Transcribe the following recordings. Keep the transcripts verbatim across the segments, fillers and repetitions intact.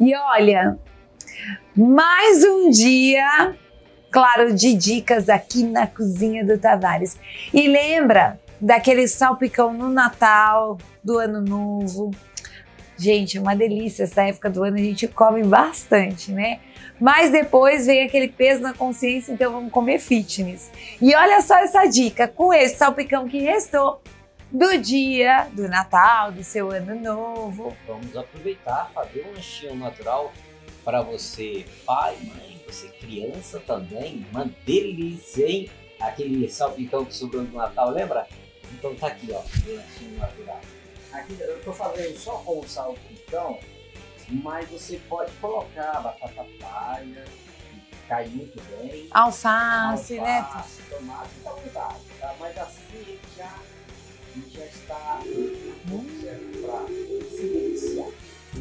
E olha, mais um dia, claro, de dicas aqui na cozinha do Tavares. E lembra daquele salpicão no Natal, do Ano Novo? Gente, é uma delícia essa época do ano, a gente come bastante, né? Mas depois vem aquele peso na consciência, então vamos comer fitness. E olha só essa dica, com esse salpicão que restou do dia do Natal, do seu Ano Novo. Vamos aproveitar, fazer um lanchinho natural para você, pai, mãe, você criança também. Uma delícia, hein? Aquele salpicão que sobrou no Natal, lembra? Então tá aqui, ó, o lanchinho natural. Aqui eu tô fazendo só com o salpicão, mas você pode colocar batata palha, cai muito bem. Alface, alface né? Tomate, fica à vontade, tá? Mas assim já, já está muito certo para se deliciar.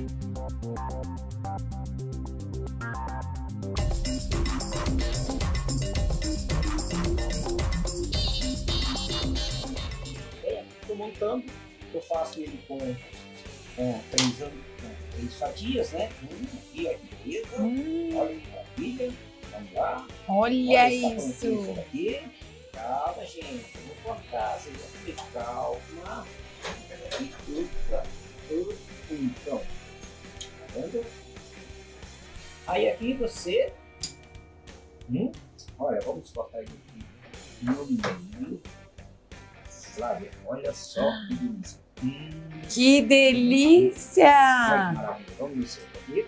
É, estou montando. Eu faço ele com, com, três, com três fatias, né? Hum, aqui, ó, que beleza. Hum. Olha que maravilha. Vamos lá. Olha, Olha isso. Aqui. Calma, gente. Eu vou cortar. Vocês vão ter calma. Peraí, upa, upa. Então, tá vendo? Aí aqui você. Hum, olha, vamos cortar ele aqui no meio. Flávia, olha só que delícia. Hum. Que delícia! Olha que maravilha. Vamos mexer aqui.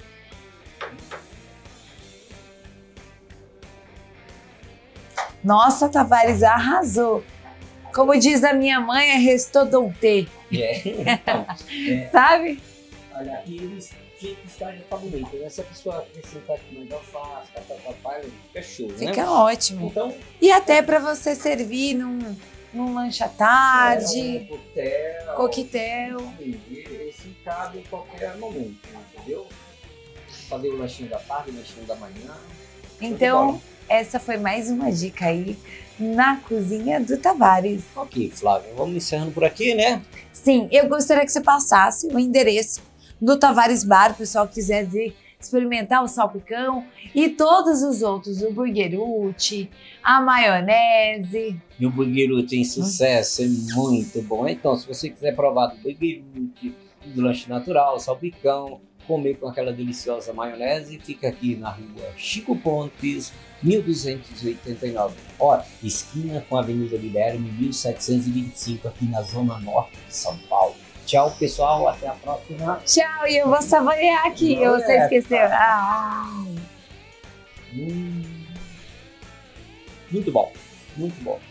Nossa, Tavares arrasou. Como diz a minha mãe, é restodonté. É. Então, é. Sabe? Olha, aqui eles está já tá bonito, né? Se a pessoa acrescentar aqui mais alface, batata palha, fica show, né? Fica ótimo. Então, e até para você servir num, num lanche à tarde, é, um coquetel. coquetel. Esse cabe em qualquer momento, entendeu? Fazer o lanchinho da tarde, o lanchinho da manhã. Então, essa foi mais uma dica aí na cozinha do Tavares. Ok, Flávia, vamos encerrando por aqui, né? Sim, eu gostaria que você passasse o endereço do Tavares Bar, o pessoal que quiser ver, experimentar o salpicão e todos os outros, o burgueruti, a maionese. E o burgueruti tem sucesso, hum. é muito bom. Então, se você quiser provar do burgueruti, do lanche natural, salpicão, comer com aquela deliciosa maionese, fica aqui na rua Chico Pontes, mil duzentos e oitenta e nove. Ó, esquina com a Avenida Guilherme, mil setecentos e vinte e cinco, aqui na zona norte de São Paulo. Tchau, pessoal. Até a próxima. Tchau. E eu vou saborear aqui. Não você é, esqueceu. Ah. Hum. Muito bom. Muito bom.